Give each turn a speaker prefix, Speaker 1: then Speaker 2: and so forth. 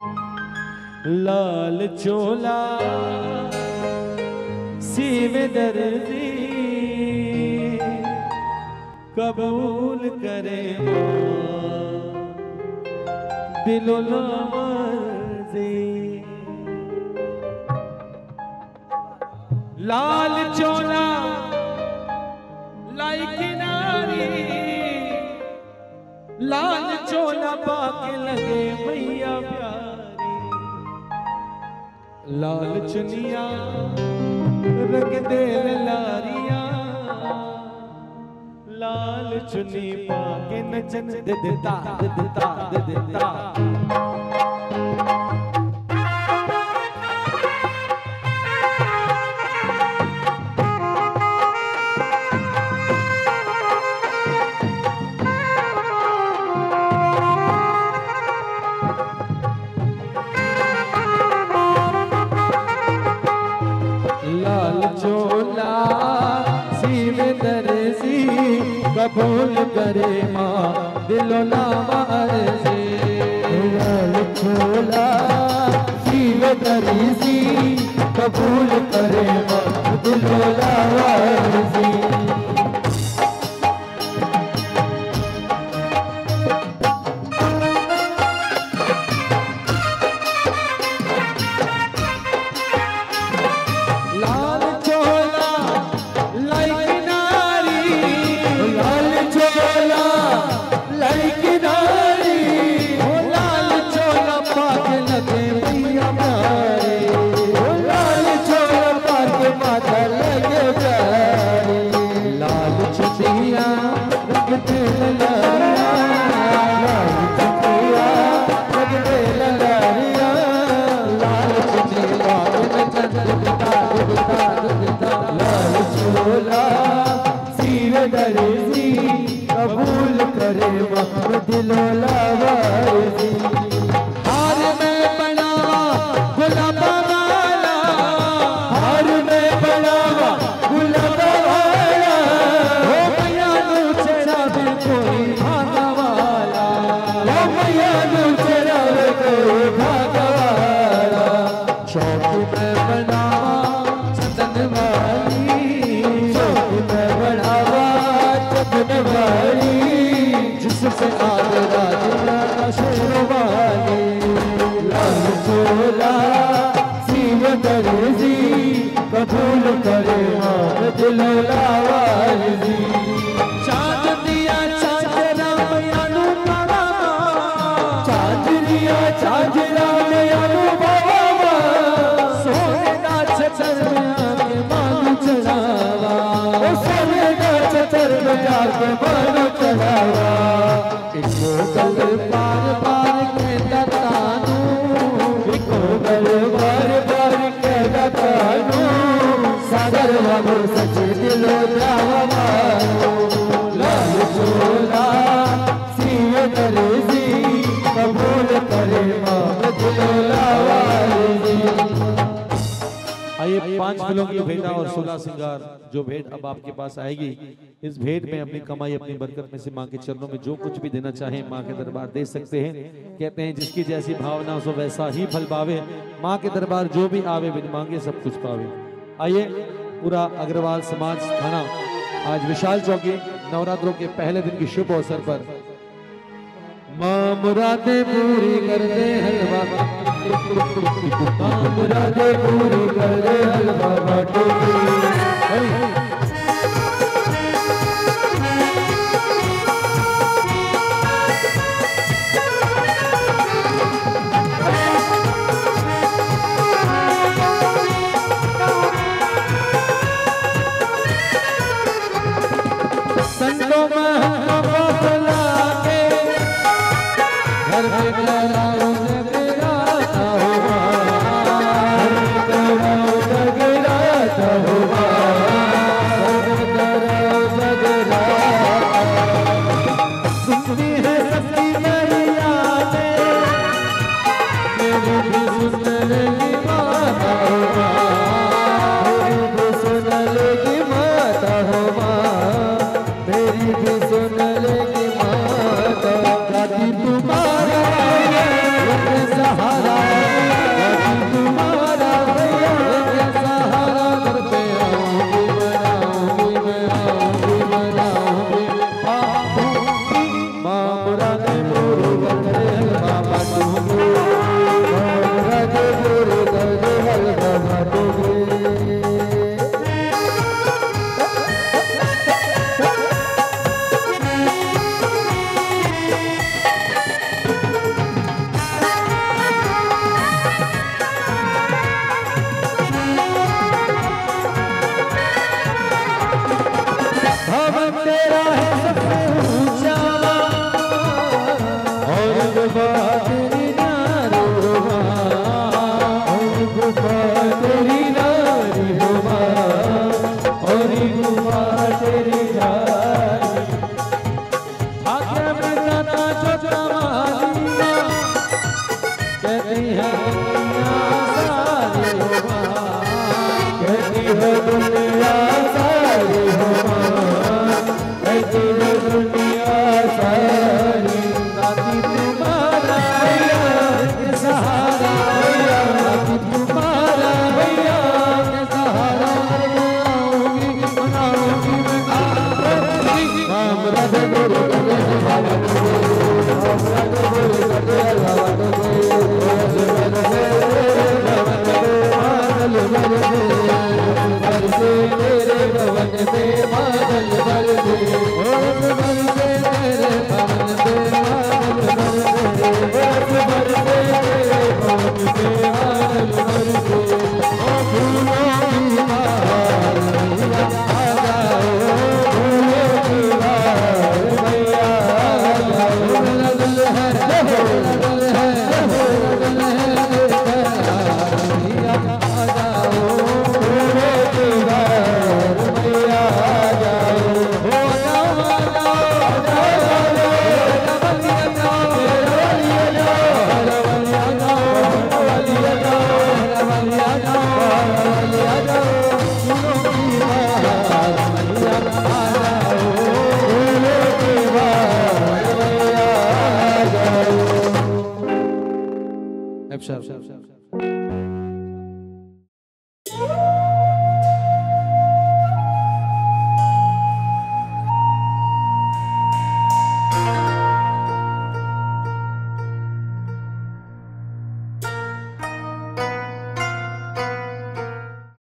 Speaker 1: लाल चोला सीव दर्दी कबूल करे दिलो मर्जी। लाल चोला लाई किनारी, लाल चोला पाके लगे मैया प्यारी। लाल चुनिया रंग दे लारिया, लाल चुनी पाके नचन दे देता दे देता दे देता। कबूल करे माँ दिलो लावारसी। लाल चोला सीव दर्दी कबूल करे माँ दिलो लावारसी। कबूल करे वक्त दिलो लावारसी। हार में बनावा गुलाबा वाला, हार में बनावा गुलाबा वाला। हो मैया नू चढ़ावे कोई भागा वाला, हो मैया नू चढ़ावे कोई भागा वाला। शौक में बनावा चंदन वाली, शौक में बनावा चंदन वाली। जिससे आगरा जिला शेरवाली। लाल चोला सीव दर्दी कबूल करे माँ दिलो लावारसी। चांद दिया चांदरा मैयानू बाबा, चांद दिया चांदरा मैयानू बाबा। सोने का छतर में आके मांग चढ़ावा, सोने का छतर में आके मांग चढ़ावा। इको गल बार बार कहता तानू, इको गल बार बार कहता तानू। सागर वागो सच दिलो जावा मानो। लाल चोला सीव दर्दी कबूल करे माँ दिलो लावारसी। आइए 5 किलो की भेंटा और 16 श्रृंगार जो भेंट अब आपके पास आएगी, इस भेंट में अपनी कमाई अपनी बरकत में से माँ के चरणों में जो कुछ भी देना चाहे माँ के दरबार दे सकते हैं। कहते हैं जिसकी जैसी भावना सो वैसा ही फल पावे। माँ के दरबार जो भी आवे बिन मांगे सब कुछ पावे। आइए पूरा अग्रवाल समाज थाना आज विशाल चौकी नवरात्रों के पहले दिन की शुभ अवसर पर माँ मुरादे पूरी कर दे हलवा, माँ मुरादे पूरी कर दे हलवा बाटो। संतों में घर में कराओ जगराता होगा, घर में कराओ जगराता होगा, घर में कराओ जगराता। सुनती है सबकी मैया ने, मेरी भी सुन लेगी माता होगा, मेरी भी सुन लेगी माता होगा, मेरी भी सुन लेगी माता। दादी तुम्हारा अफसर